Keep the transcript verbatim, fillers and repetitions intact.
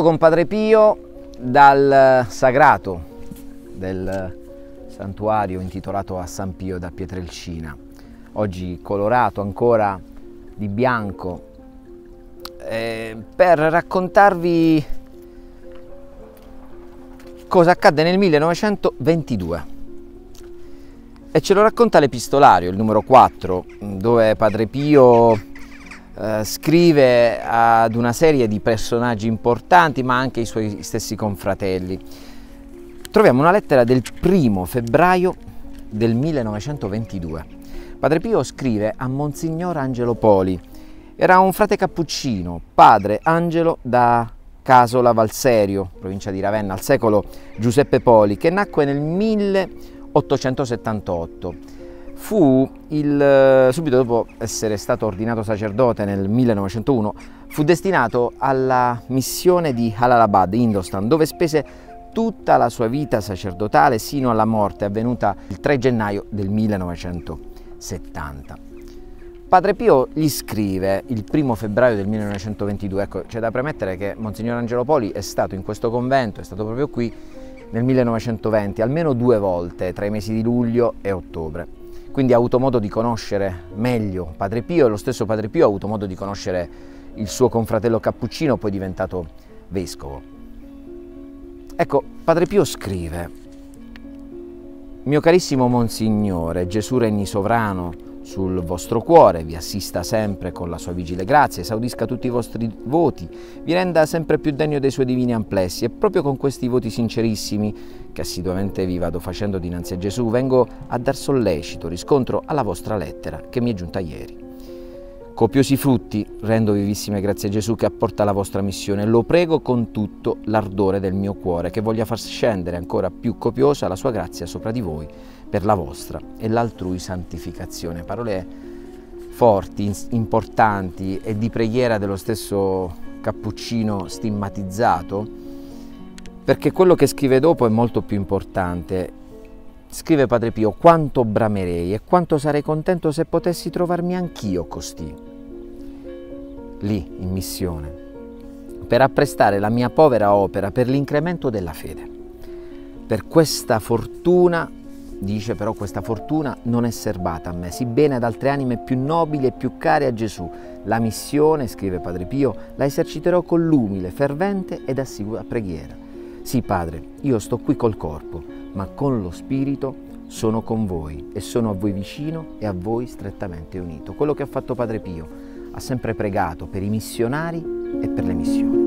con Padre Pio dal sagrato del santuario intitolato a San Pio da Pietrelcina, oggi colorato ancora di bianco, eh, per raccontarvi cosa accadde nel millenovecentoventidue. E ce lo racconta l'Epistolario, il numero quattro, dove Padre Pio eh, scrive ad una serie di personaggi importanti, ma anche i suoi stessi confratelli. Troviamo una lettera del primo febbraio del millenovecentoventidue. Padre Pio scrive a Monsignor Angelo Poli. Era un frate cappuccino, padre Angelo da Casola Valserio, provincia di Ravenna, al secolo Giuseppe Poli, che nacque nel milleottocentosettantotto. Fu il, subito dopo essere stato ordinato sacerdote nel millenovecentouno, fu destinato alla missione di Jalalabad, Indostan, dove spese tutta la sua vita sacerdotale sino alla morte avvenuta il tre gennaio del millenovecentosettanta. Padre Pio gli scrive il primo febbraio del millenovecentoventidue. Ecco, c'è da premettere che Monsignor Angelo Poli è stato in questo convento, è stato proprio qui nel millenovecentoventi, almeno due volte tra i mesi di luglio e ottobre. Quindi ha avuto modo di conoscere meglio Padre Pio, e lo stesso Padre Pio ha avuto modo di conoscere il suo confratello cappuccino, poi diventato vescovo. Ecco, Padre Pio scrive: mio carissimo Monsignore, Gesù regni sovrano sul vostro cuore, vi assista sempre con la sua vigile grazia, esaudisca tutti i vostri voti, vi renda sempre più degno dei suoi divini amplessi, e proprio con questi voti sincerissimi che assiduamente vi vado facendo dinanzi a Gesù vengo a dar sollecito riscontro alla vostra lettera che mi è giunta ieri. Copiosi frutti rendo vivissime grazie a Gesù che apporta la vostra missione, lo prego con tutto l'ardore del mio cuore che voglia far scendere ancora più copiosa la sua grazia sopra di voi per la vostra e l'altrui santificazione. Parole forti, importanti e di preghiera dello stesso cappuccino stigmatizzato, perché quello che scrive dopo è molto più importante. Scrive Padre Pio: quanto bramerei e quanto sarei contento se potessi trovarmi anch'io costì, lì in missione, per apprestare la mia povera opera per l'incremento della fede. Per questa fortuna, dice però, questa fortuna non è serbata a me, sibbene ad altre anime più nobili e più care a Gesù. La missione, scrive Padre Pio, la eserciterò con l'umile, fervente ed assidua preghiera. Sì, Padre, io sto qui col corpo, ma con lo spirito sono con voi e sono a voi vicino e a voi strettamente unito. Quello che ha fatto Padre Pio, ha sempre pregato per i missionari e per le missioni.